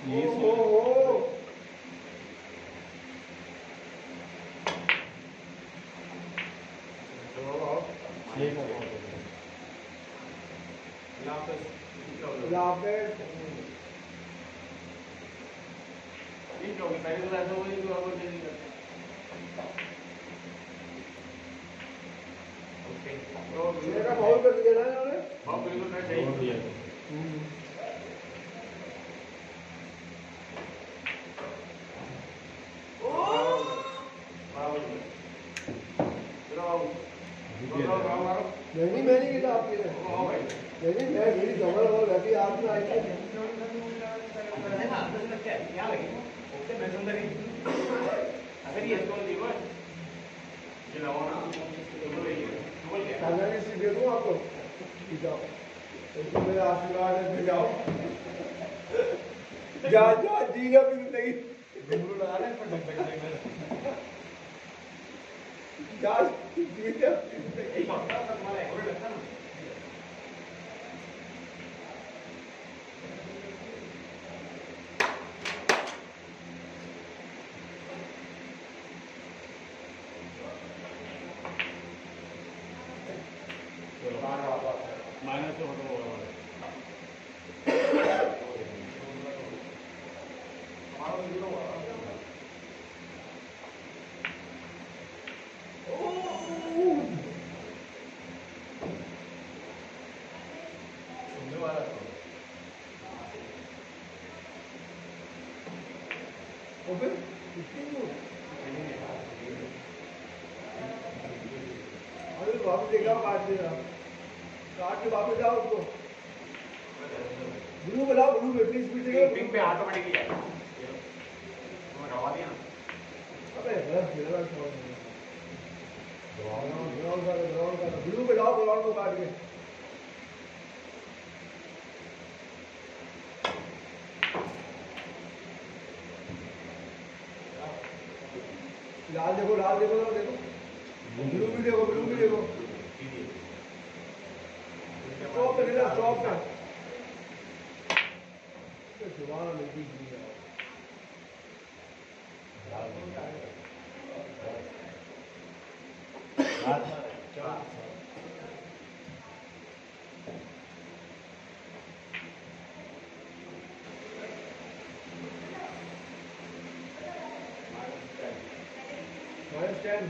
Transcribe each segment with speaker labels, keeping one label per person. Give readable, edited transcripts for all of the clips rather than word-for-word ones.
Speaker 1: ये
Speaker 2: यहाँ पे बाउल कर दिया ना इन्होंने।
Speaker 3: बहुत बिल्कुल सही दिया।
Speaker 2: नहीं मैं नहीं गिरा आपके लिए। नहीं मैं मेरी जबर और वैसे आप में आई है।
Speaker 3: अगर ये तो दीवार ये लगाओ ना
Speaker 2: खाना की सीख दे दूँ आपको। जाओ तो मेरा आशीर्वाद है फिर जाओ। जा जा जीना भी नहीं।
Speaker 1: घुंघरू लगा ले पर ढक ढक ढक
Speaker 2: जा जीना
Speaker 3: एक बात तुम्हारा एक और लगता ना माइनस से होता होगा
Speaker 2: अरे वापस देखा काट देगा काट के वापस जाओ उसको ब्लू बनाओ ब्लू इतनी स्पीड से
Speaker 3: पिंक पे ऑटोमेटिकली है वो रवा दिया ना
Speaker 2: अबे गलत खेला छोड़ ग्राउंड का ब्लू पे जाओ ग्राउंड को काट के लाल देखो ना देखो ब्लू भी देखो स्टॉप पे ना स्टॉप पे दोबारा नहीं -10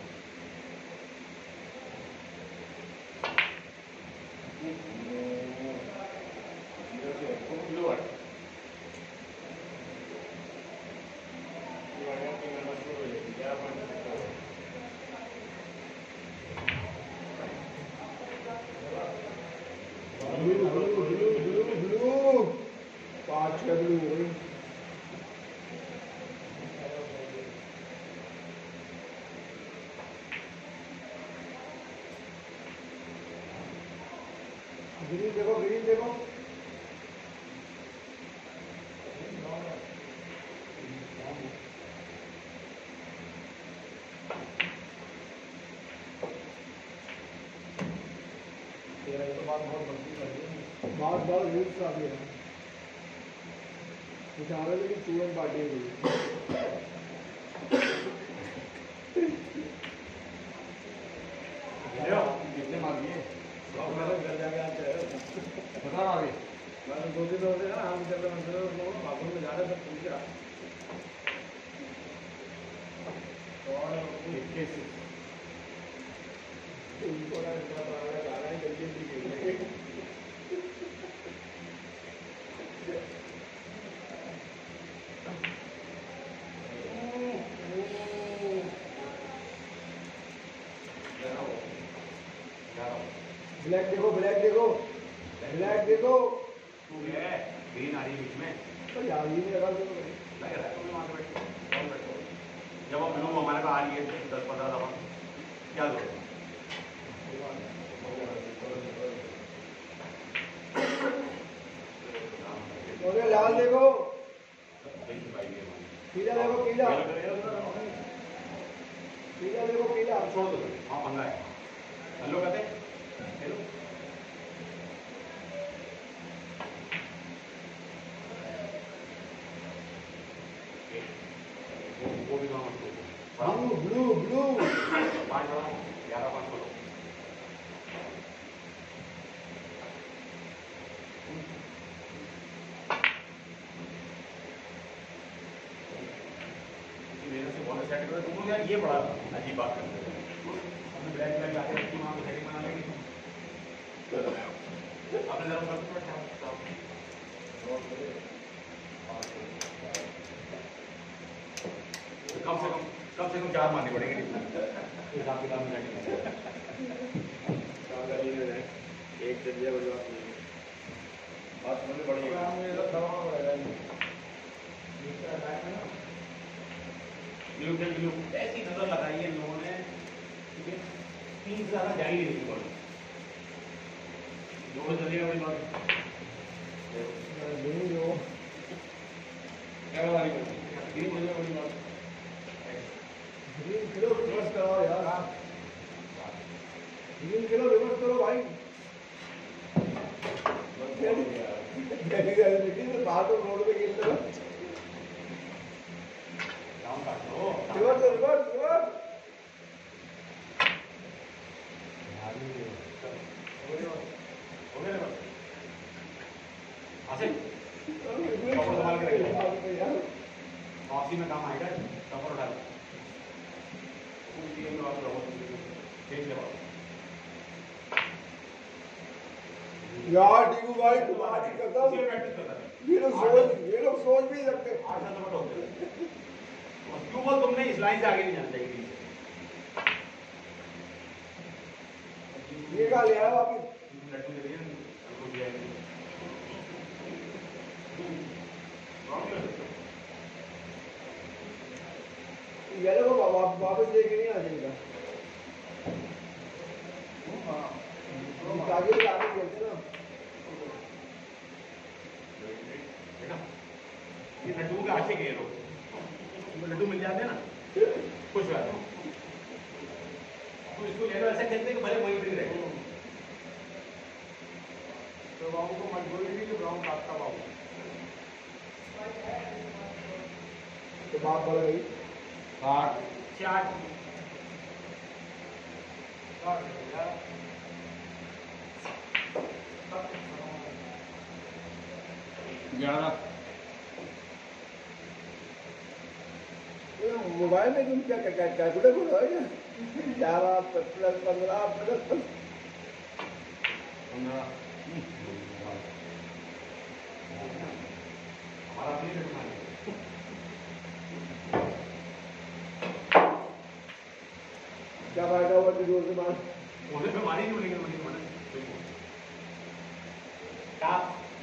Speaker 2: blue 5 blue ग्रीन देखो तेरा ये तो बात बहुत बनती है बहुत रील्स आ गई है बेचारे की चूरन पार्टी हुई
Speaker 3: कितने मार दिए
Speaker 2: घर जाके आते हैं
Speaker 3: बता आगे
Speaker 2: बस 2 दिन हो गए हम चल रहे हैं बाबू में जा रहे सब पूछ रहा और
Speaker 3: 21
Speaker 2: उनको ना इतना पुराना गाना है जल्दी जल्दी खेलने ब्लैक देखो
Speaker 3: तू है ग्रीन आ रही है बीच में
Speaker 2: तो यार ये नहीं लगा
Speaker 3: लग रहा है तुम्हें वहां पे बैठो जब वो ब्लू हमारे पास आ रही है 10-15 दफा क्या दो
Speaker 2: लाल देखो
Speaker 3: पीला
Speaker 2: पीला
Speaker 3: छोड़ दो हाँ पंगा है हेलो कहते हेलो भी दोनों मत
Speaker 2: ब्लू ब्लू ब्लू
Speaker 3: 5 बढ़ाओ 11 5 करो मेरे से बॉल सेट करो तुम यार ये बड़ा अजीब बात करते हो हमने ब्लैक ब्लैक लाके रखी वहां पे सेटिंग बना लेंगे आपने जरा कर कम से कम 4 मारनी पड़ेगी हिसाब किताब में एक चलिए बड़ी बात नहीं बात समझ पड़ेगी ऐसी नजर लगाई है लोगों ने 3 से ज्यादा जा ही नहीं बॉल जो चलिएगा बड़ी बात क्या वाली ग्रीन चलिएगा बड़ी बात
Speaker 2: ग्रीन किलो रिवर्स करो यार ग्रीन किलो रिवर्स करो भाई बाहर तो रोड पे खेलते हो रिवर्स रिवर्स रिवर्स
Speaker 3: कॉफी में काम आएगा कवर उठा
Speaker 2: यार टीकू भाई तुम्हारी कसम ये लोग सोच भी सकते
Speaker 3: क्यों बोल तुमने इस लाइन से आगे नहीं जाना चाहिए
Speaker 2: ये कहा ले आया वापिस
Speaker 3: लड्डू दे दिया
Speaker 2: येलो को वापस लेके नहीं आ जाएगा आगे खेलते ना
Speaker 3: ये लड्डू के आशे गए लोग लड्डू मिल जाते हैं ना खुश हो जाते तो इसको ले लो ऐसा कहते हैं कि भले वहीं भी रहे
Speaker 1: तो बाबू को मजबूरी थी कि ब्राउन काटता बाबू
Speaker 2: तो बात बढ़ गई
Speaker 3: 8 4 11
Speaker 2: मोबाइल में तुम क्या कैलकुलेटर बोल रहे हो क्या 11 प्लस 15 प्लस
Speaker 3: 15 हमारा अपनी लड्डू
Speaker 2: क्या फायदा हुआ कि जोर से मार
Speaker 3: उन्हें पे मारी नहीं लेकिन मुझे मना क्या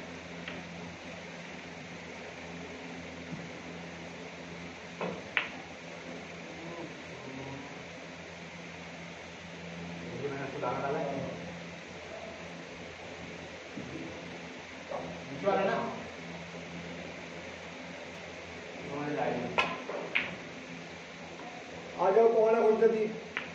Speaker 3: मैंने इसको दाना डाला है नीचे वाला ना उन्होंने डाली
Speaker 2: आ जाओ कौन है कौन सी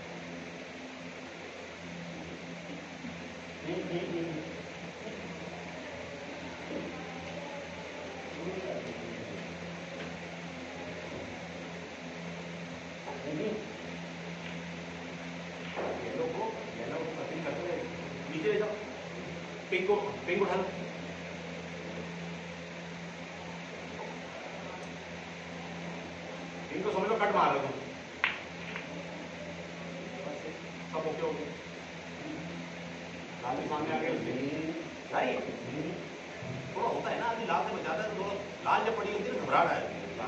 Speaker 3: पिंक उठा लो पिंक को समझ लो कट मार लो सब ओके हो गए लाल भी सामने आ गया थोड़ा होता है ना आदमी लाल से बचाता है तो थोड़ा लाल जब पड़ी होती है घबराहट आएगी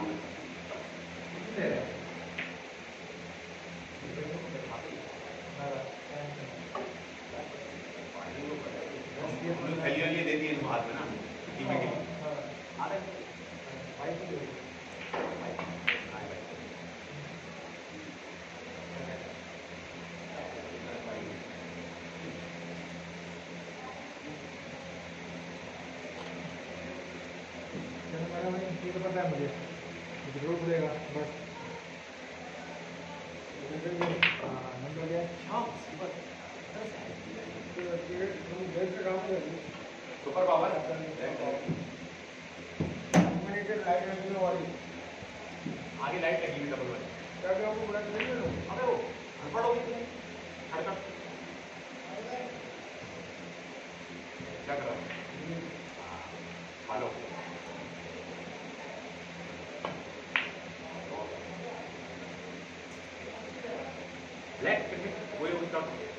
Speaker 3: थैली दे दी हाथ में ना धीमे धीमे
Speaker 1: ये तो पता है मुझे जरूर बोलेगा बस नंबर क्या
Speaker 3: सुपर पावर
Speaker 1: लाइट वाली
Speaker 3: आगे लाइट लगी हुई डबल वाली।
Speaker 2: क्या क्या आपको बड़ा नहीं है?
Speaker 3: अबे वो अनपढ़ हो गई खड़का क्या कर रहा है? हेलो ब्लैक पिकनिक वही उसका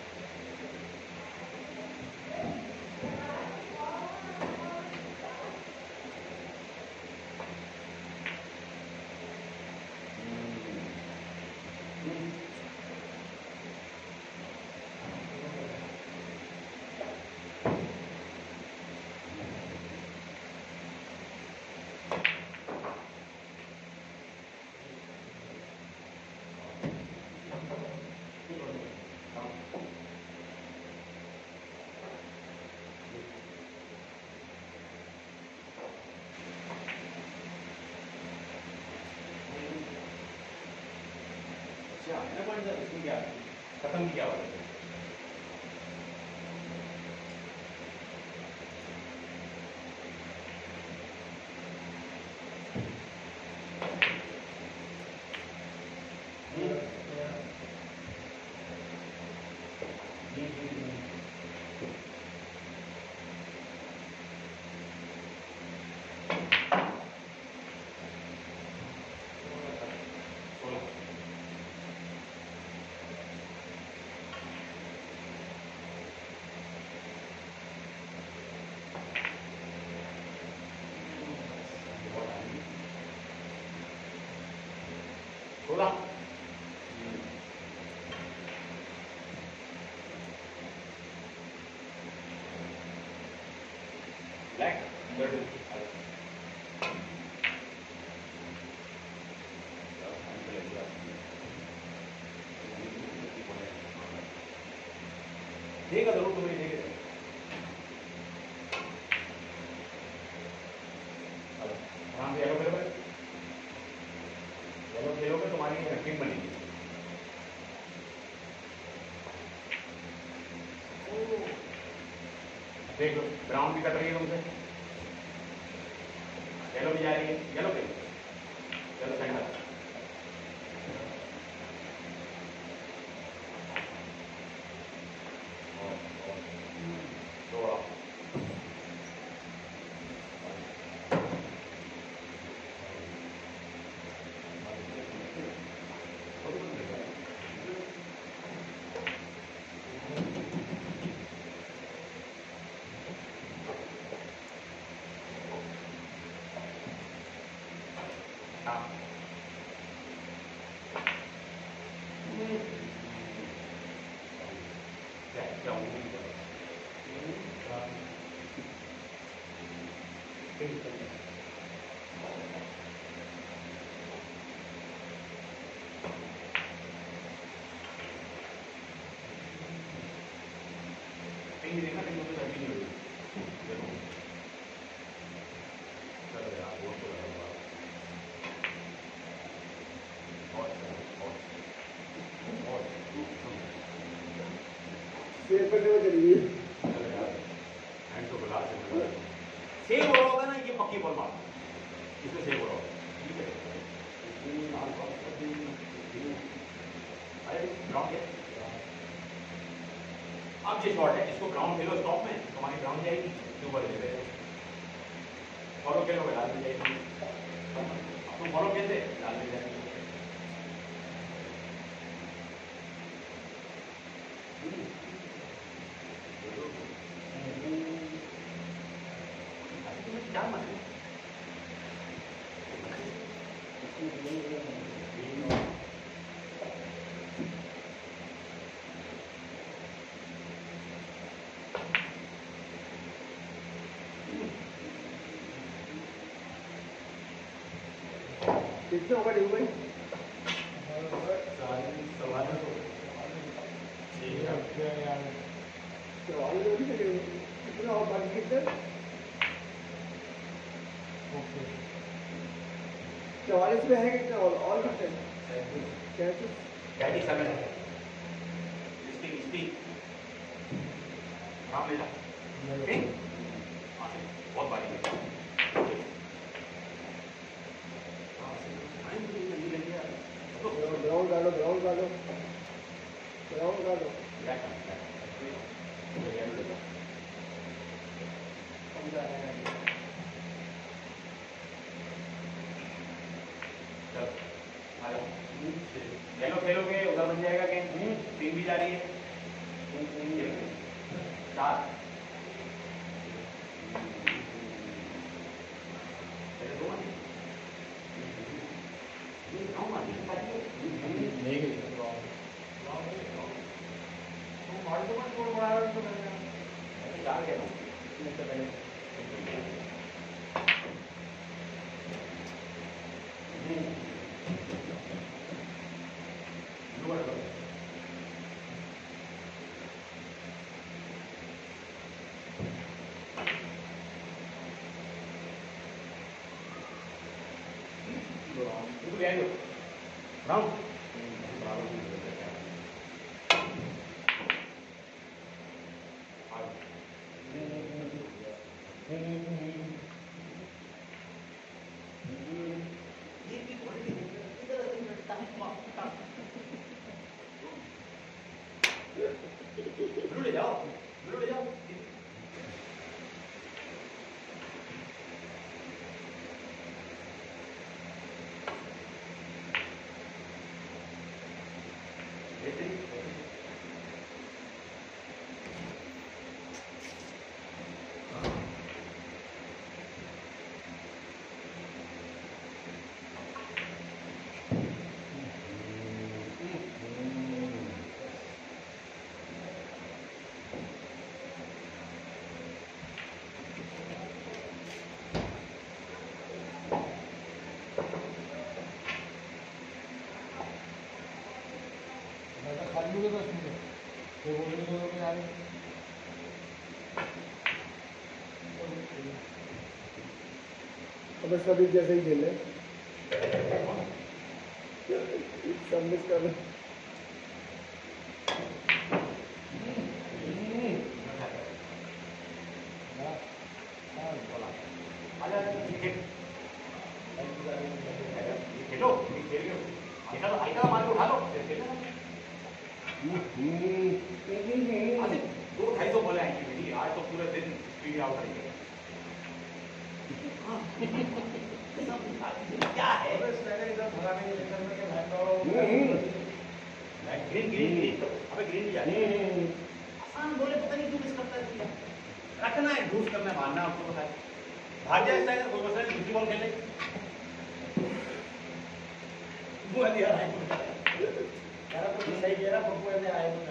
Speaker 3: इसमें क्या खत्म किया हुआ है। बोला ब्लैक देगा जरूर तुम्हें देगा। आराम से येलो खेलोगे, येलो खेलोगे तुम्हारी टीम बनेगी। देख लो ब्राउन भी कट रही है तुमसे, येलो भी जा रही है, येलो खेलो, येलो सेंटर कहीं देखना कहीं मुझे कंटिन्यू हो देखो चलो यार बहुत तो लगा
Speaker 2: सेव करने में चलिए।
Speaker 3: चलो यार हैंड तो बुला से सेव हो रहा होगा ना, ये पक्की बॉल मार इसमें सेव हो रहा होगा। ठीक है अरे ग्राउंड है, अब ये शॉट है, इसको ग्राउंड खेलो स्टॉप में, तुम्हारी ग्राउंड जाएगी ऊपर ले गए फॉलो खेलोगे डाल दी जाएगी, अब तुम फॉलो कैसे डाल दी जाएगी। क्या मतलब
Speaker 2: कितने होगा नहीं भाई? कितना और बाकी कितने? 44 में है कितना और कितने?
Speaker 3: 37 है। स्पीक काम ले जा ठीक बहुत बारी
Speaker 2: का लो, ब्राउन का लो।
Speaker 3: ब्लैक का येलो लेगा चल आ जाओ येलो खेलोगे उधर बन जाएगा कहीं टीम भी जा रही है चार Round. ब्लू ले जाओ
Speaker 1: खाली के 10 मिनट वो बोलने को तो यार
Speaker 2: अब सभी जैसे ही खेले सब मिस कर रहे
Speaker 3: खेलो हल्का मार के उठा लो दो 250 बोले आएंगे मेरी आज तो पूरे दिन स्पीड आउट करेंगे क्या है ग्रीन अबे ग्रीन भी आसान बोले पता नहीं क्यों मिस करता है रखना है ढूंढ करना है मारना आपको पता है भाग जाए स्ट्राइकर कोई मसला नहीं दूसरी बॉल खेल ले वो दिया है यार तो सही कह रहा पप्पू ऐसे आए तो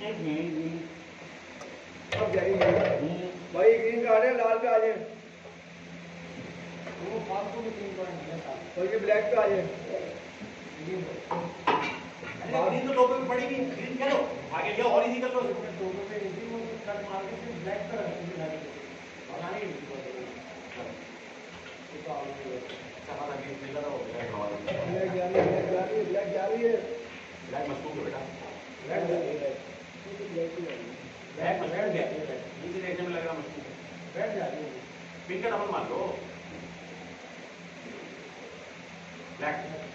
Speaker 2: अब जाएंगे भाई ग्रीन का आ जाए लाल पे आ जाए
Speaker 1: वो फालतू में 3 पॉइंट है साहब
Speaker 2: और ये ब्लैक पे आ जाए
Speaker 3: ग्रीन तो टोपे पे पड़ेगी ग्रीन क्या लो आगे जाओ और इजी कर लो
Speaker 1: टोपे पे इजी वो कट मार के फिर ब्लैक पे रखेंगे बनाने की तो आउट हो गया
Speaker 3: अच्छा हमारा गेम मिल रहा हो ब्लैक हमारा
Speaker 2: ब्लैक जा रही है
Speaker 3: ब्लैक मशहूर है बेटा
Speaker 1: ब्लैक
Speaker 3: ब्लैक में बैठ गया इसी देखने में लग रहा मशहूर
Speaker 1: बैठ जा रही है
Speaker 3: पिंक का डबल मार लो ब्लैक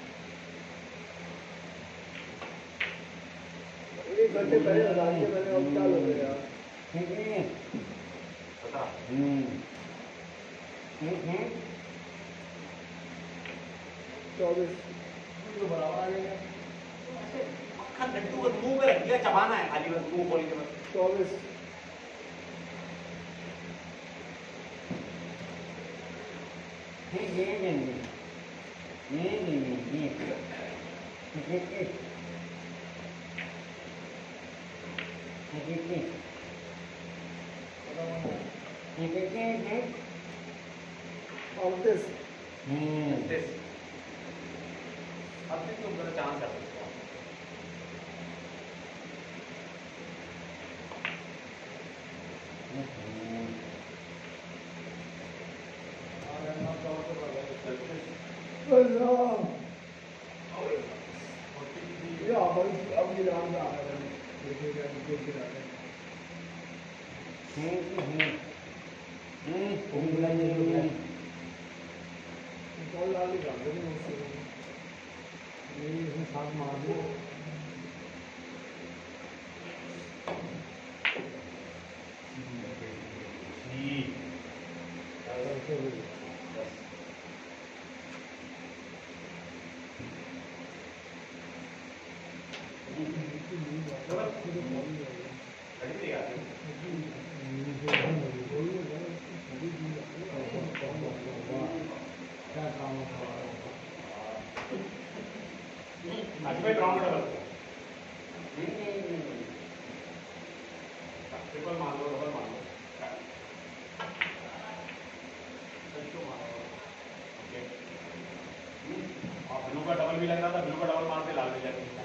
Speaker 2: एक घंटे पहले बता दिया मैंने अब क्या हो गया यार 24
Speaker 1: तो बराबर आ जाएगा
Speaker 3: अक्खा लड्डू को मुंह पे रख दिया चबाना है खाली बस मुंह खोल के बस
Speaker 2: 24 38
Speaker 3: अब भी तुम जरा चांस कर सकते हो
Speaker 2: अब ये नाम आ रहा है
Speaker 1: बॉल डाल के डाल दो ये इसमें साथ मार दो
Speaker 3: ट्रिपल मान लो, डबल मान लो। और ब्लू का डबल भी लग रहा था, ब्लू का डबल मारते लाल भी लग गई।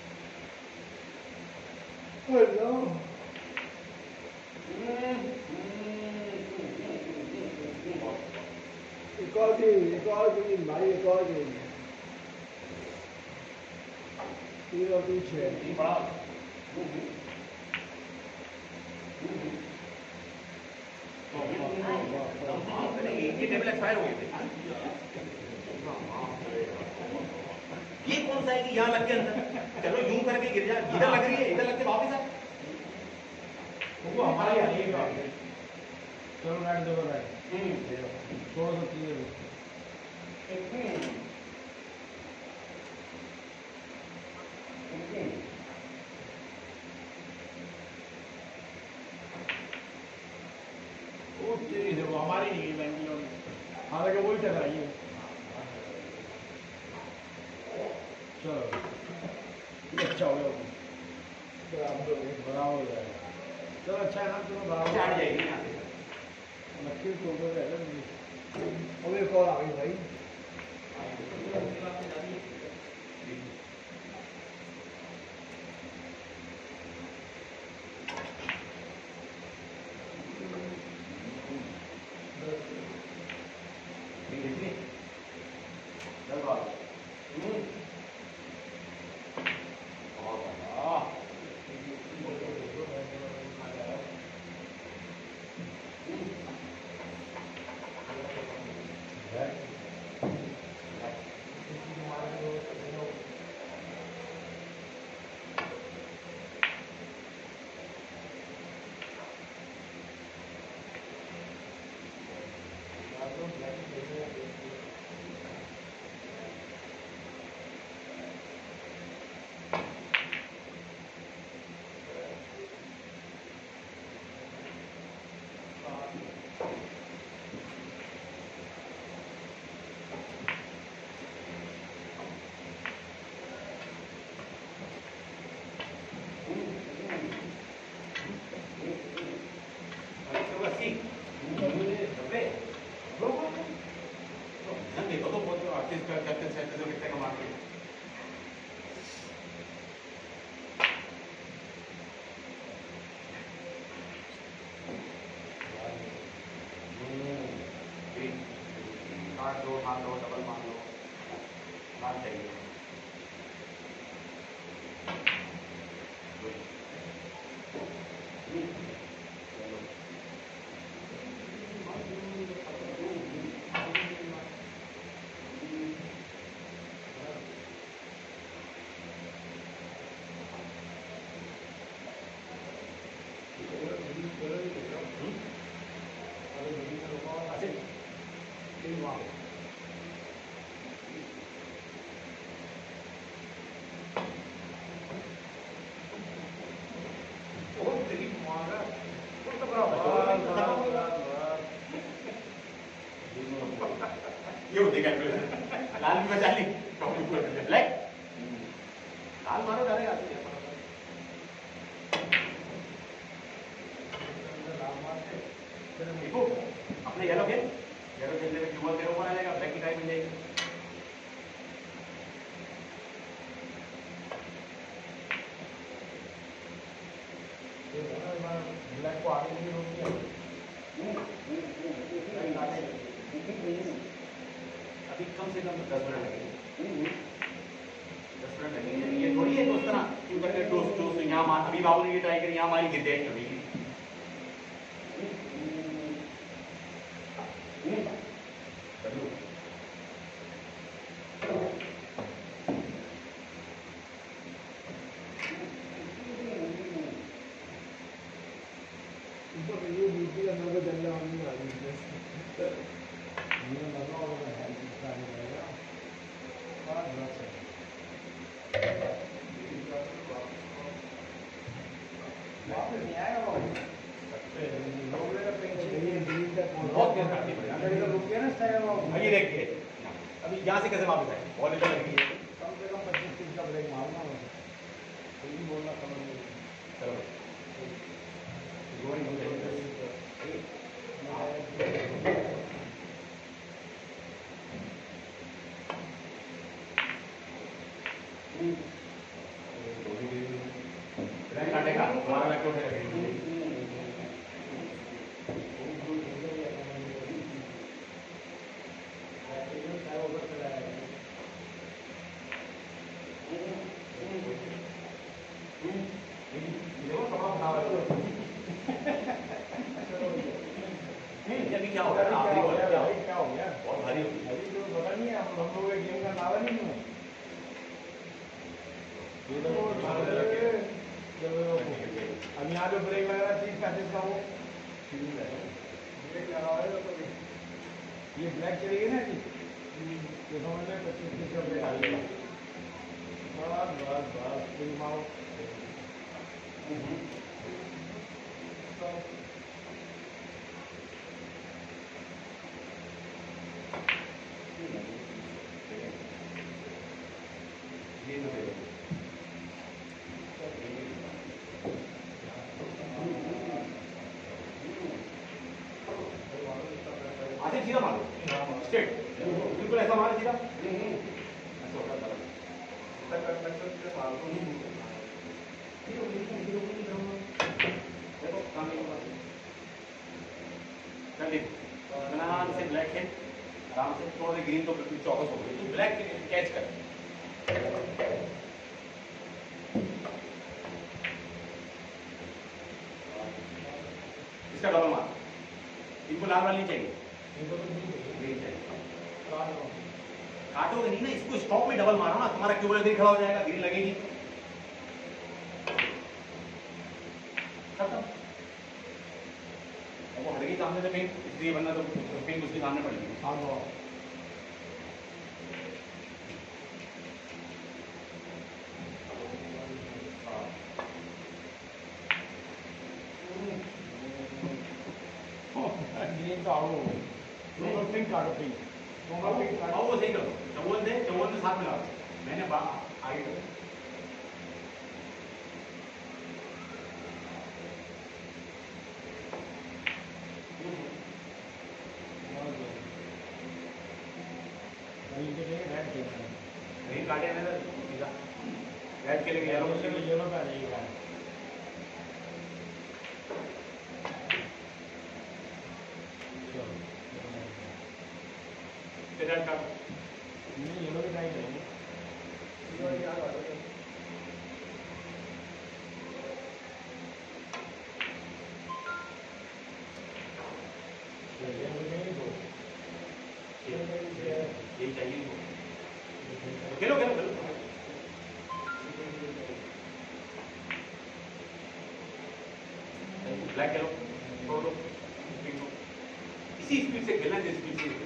Speaker 2: एक और गेम भाई, एक और गेम। 3 और 3 6
Speaker 3: बड़ा ये टेबल एक्सपायर हो गए थे। ये कौन सा है कि यहाँ लग के अंदर, चलो यूं करके गिर जाए, इधर लग रही है, इधर लग के वापस आ। वो हमारा ही आइएगा।
Speaker 2: चलो राइट दो राइट। थोड़ा सा क्लियर।
Speaker 3: वो तेरी है, वो हमारी नहीं है बैंगलोर में।
Speaker 2: हालांकि वही टकराइए। चलो ये अच्छा हो गया, बराबर हो जाएगा। चलो अच्छा है ना, चलो बराबर
Speaker 3: आ जाएगी यहाँ से।
Speaker 2: नक्की तो ऊपर है। अब एक और आ गई भाई।
Speaker 3: ये होती कैलकुलेशन। लाल भी बचा ली, ब्लैक लाल मारो डालेगा। देखो अपने येलो खेलने में क्यूबल तेरे ऊपर आ जाएगा, ब्लैक की टाइप मिल जाएगी।
Speaker 2: ब्लैक को आगे नहीं रोक दिया।
Speaker 3: अभी कम से कम 10 मिनट लगेंगे। 10 मिनट लगेंगे। ये थोड़ी है दोस्त ना क्यों करके टोस्ट यहाँ मार। अभी बाबू ने ये ट्राई करी, यहाँ मारी गिर जाएगी कभी। ये देखिए अभी यहाँ से कैसे वापस आए बॉल इधर लगी है
Speaker 2: कम से कम 25-30 का ब्रेक मारना मुझे कोई भी बोलना समझ नहीं।
Speaker 3: चलो काटेगा हमारा मैं क्यों क्या हो गया
Speaker 2: क्या हो गया
Speaker 3: बहुत भारी हो गई
Speaker 2: अभी तो पता नहीं है हम लोगों के गेम का नाम नहीं है अब यहाँ जो ब्रेक लग रहा है 30-35 का वो ब्रेक लगा हुआ है तो ये ब्लैक चली गई ना जी तो समझ में 25-30 का ब्रेक आ जाएगा बस फिर मारो
Speaker 3: सीधा मारो स्ट्रेट बिल्कुल ऐसा मारो सीधा आराम से ब्लैक है आराम से थोड़ा सा ग्रीन तो बिल्कुल चौकस हो गई तो ब्लैक कैच कर इसका डबल मार इनको लाल वाली नहीं चाहिए ग्रीन चाहिए काटोगे नहीं ना इसको स्टॉप में डबल मारो ना तुम्हारा क्यों ग्रीन खड़ा हो जाएगा ग्रीन लगेगी खत्म वो हट गई सामने से पिंक इसलिए बनना तो पिंक उसके सामने पड़ेगी
Speaker 2: ग्रीन तो आओ पिंक काटो पिंक
Speaker 3: वो सही करो चौवन से साथ में लाओ मैंने आगे करो ग्रीन काटे ना सीधा रेड के लिए येलो
Speaker 2: येलो पे आ जाइएगा
Speaker 3: रेड काटो
Speaker 2: येलो भी ट्राई करेंगे
Speaker 3: ये चाहिए खेलो खेलो खेलो ब्लैक खेलो छोड़ दो इसी स्पीड से खेलना जिस स्पीड से